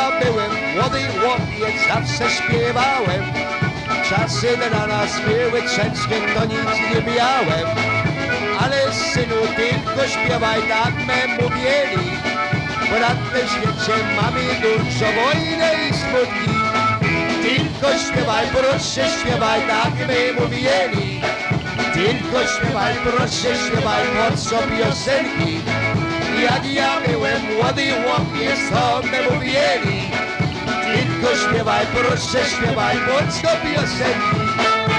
ja byłem młody chłopiec, zawsze śpiewałem. Czasy dla nas były ciężkie, to nic nie miałem. Ale synu, tylko śpiewaj, tak me mówili. Bo na tym świecie mamy dużo wojny i smutki. Tylko śpiewaj, proszę śpiewaj, tak my mówili. Tylko śpiewaj, proszę śpiewaj, mocno piosenki. Jak ja byłem młody chłopiec, to me mówili. Tylko śpiewaj, proszę śpiewaj, mocno piosenki.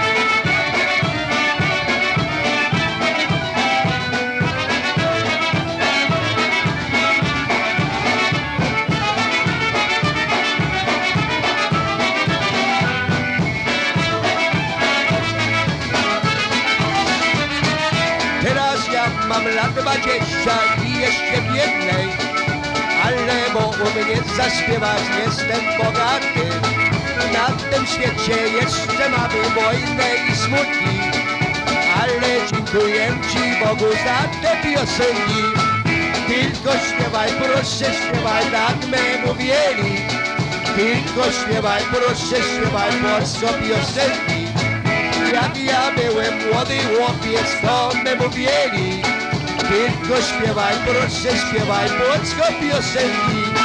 Teraz ja mam lat 20 i jeszcze biednej, ale bo umieć zaśpiewać jestem bogaty. Na tym świecie jeszcze mamy wojnę i smutki, ale dziękuję Ci Bogu za te piosenki. Tylko śpiewaj, proszę śpiewaj, tak my mówili. Tylko śpiewaj, proszę śpiewaj, mocno piosenki. Jak ja byłem młody chłopiec, to my mówili. Tylko śpiewaj, proszę śpiewaj, mocno piosenki.